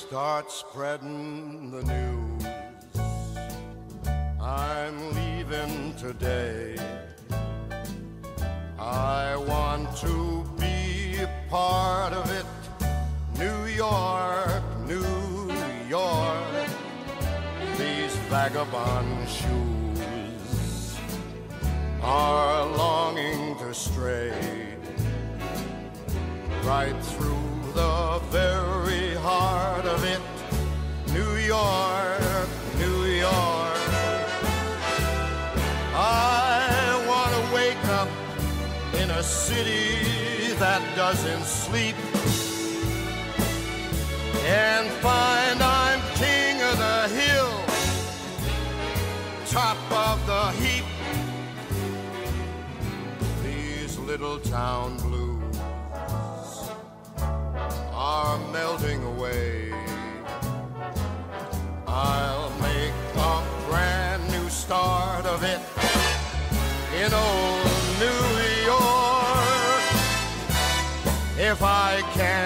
start spreading the news. I'm leaving today. I want to be a part of it. New York, New York, these vagabond shoes are longing to stray right through the very heart of it. New York, New York, I want to wake up in a city that doesn't sleep and find I'm king of the hill, top of the heap. These little town blues are melting away. I'll make a brand new start of it in old New York if I can